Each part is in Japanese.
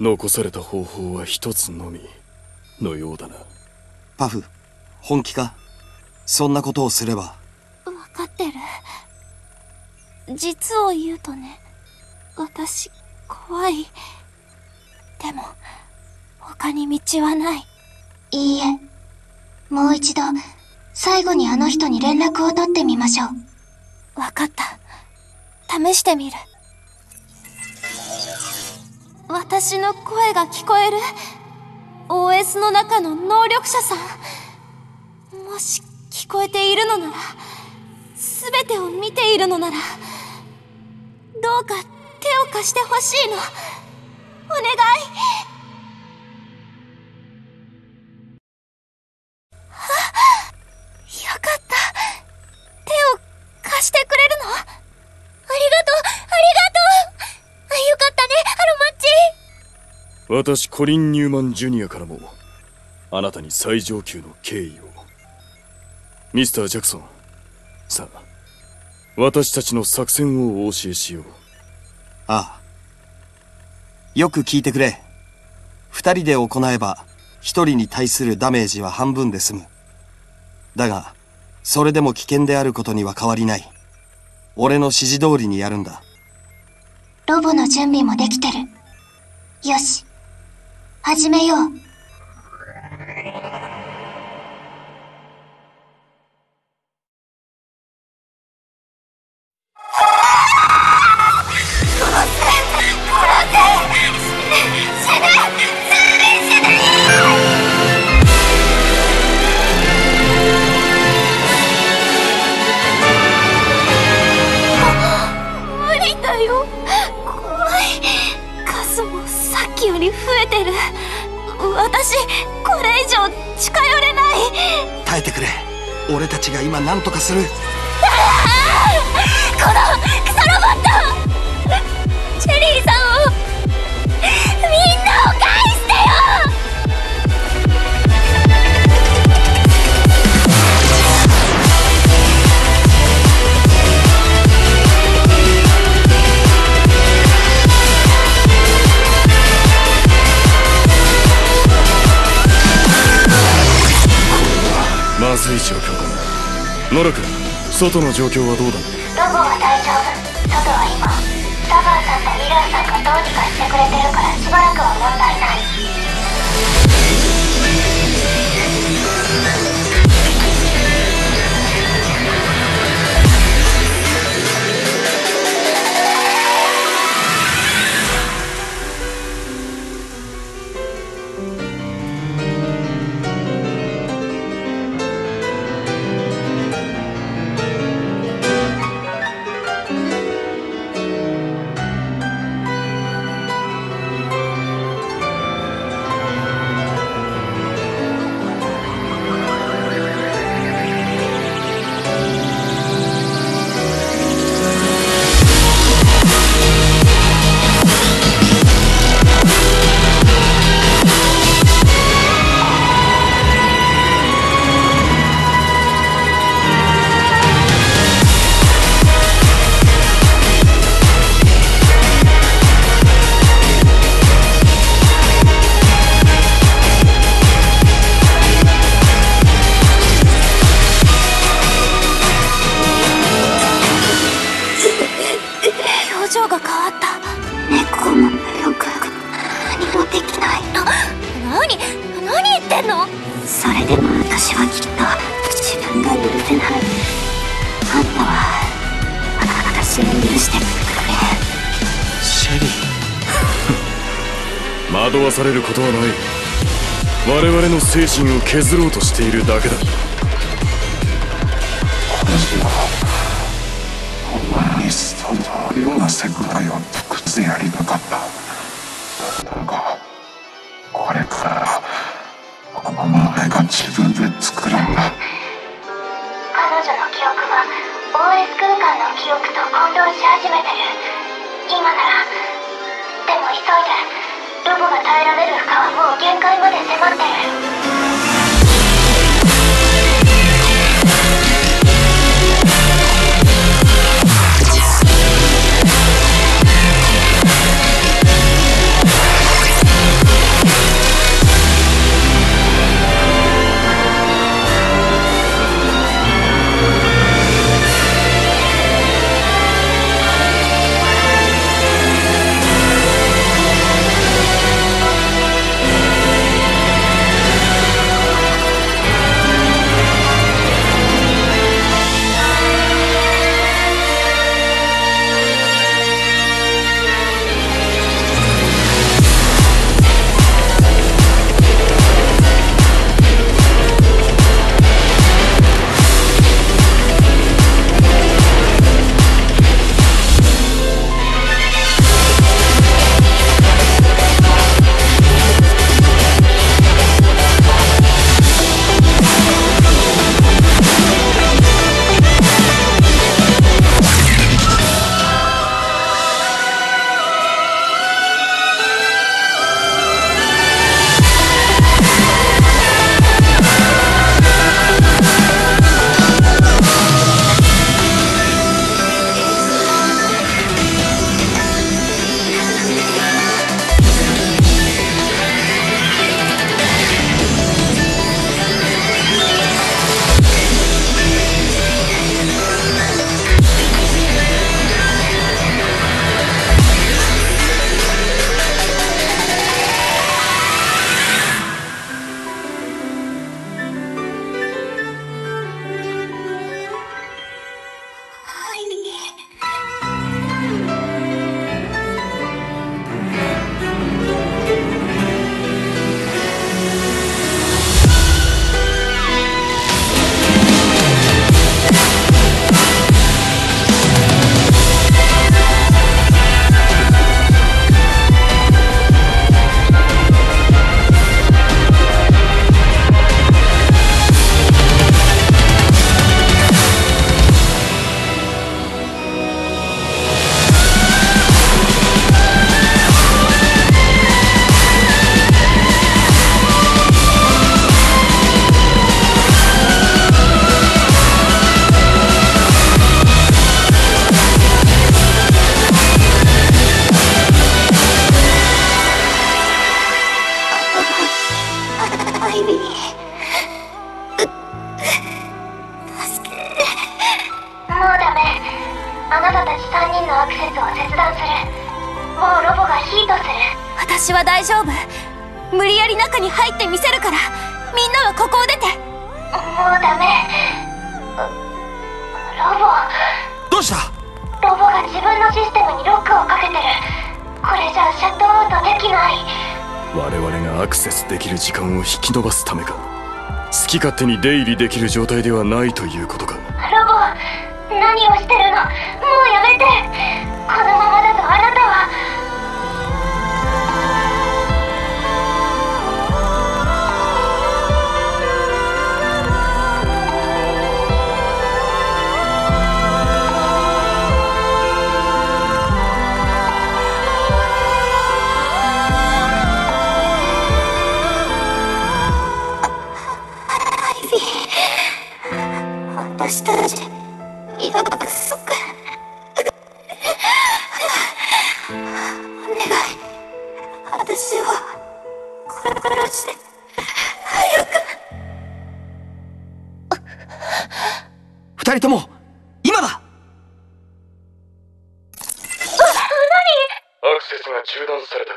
残された方法は一つのみのようだな。 パフ、本気か？そんなことをすれば。 分かってる。実を言うとね、私怖い。でも他に道はない。 いいえ、もう一度最後にあの人に連絡を取ってみましょう。 分かった。試してみる。私の声が聞こえる。 OS の中の能力者さん。もし聞こえているのなら、全てを見ているのなら、どうか手を貸してほしいの。お願い。よかった。手を貸してくれるの？ありがとう、ありがとう。よかったね、アロマッチ。 私コリン・ニューマン・ジュニアからもあなたに最上級の敬意を。ミスター・ジャクソン、さあ私たちの作戦をお教えしよう。 ああ、よく聞いてくれ。二人で行えば一人に対するダメージは半分で済む。だがそれでも危険であることには変わりない。俺の指示通りにやるんだ。 ロボの準備もできてる。よし、始めよう。 より増えてる。私これ以上近寄れない。 耐えてくれ。俺たちが今何とかする。 このクソロボット、チェリーさんを、みんなを返してよ。 まずい状況だ。ノラ君、外の状況はどうだね。 ロボは大丈夫。外は今サバーさんとミラーさんがどうにかしてくれてるからしばらくは問題ない。 惑わされることはない。我々の精神を削ろうとしているだけだ。 私はお前にそのような世界を作ってやりたかった。だがこれからこの前が自分で作るんだ。 彼女の記憶は OS 空間の記憶と混同し始めてる。今なら。でも急いで。ロボが耐えられる負荷はもう限界まで迫ってる。 ヒートする。 私は大丈夫。無理やり中に入ってみせるから、みんなはここを出て。 もうダメ。ロボ。 どうした？ ロボが自分のシステムにロックをかけてる。これじゃシャットアウトできない。 我々がアクセスできる時間を引き延ばすためか。好き勝手に出入りできる状態ではないということか。 ロボ、何をしてるの？もうやめて。このままだとあなたは。 私たち約束。お願い、私を殺して。早く。 二人とも今だ。 アクセスが中断されたか。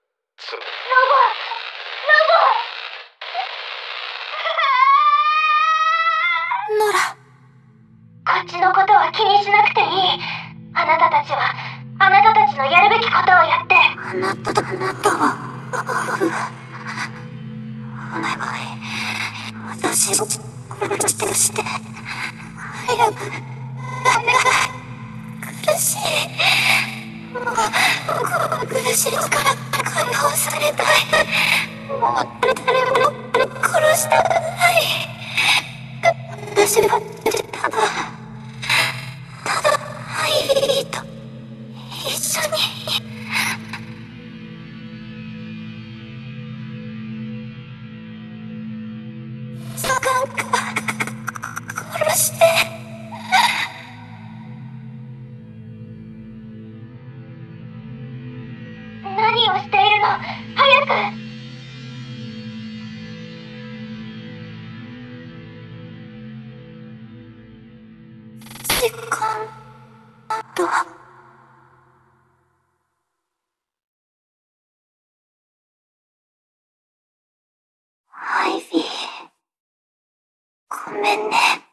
ノラ。 こっちのことは気にしなくていい。あなたたちはあなたたちのやるべきことをやって。 あなたはお願い、私を殺して早く。お願い、苦しい。もう苦しいから解放されたい。もう誰も殺したくない。私はただハイビーと一緒に。スカンク殺して。 何をしているの？早く。 時間とアイビー、ごめんね。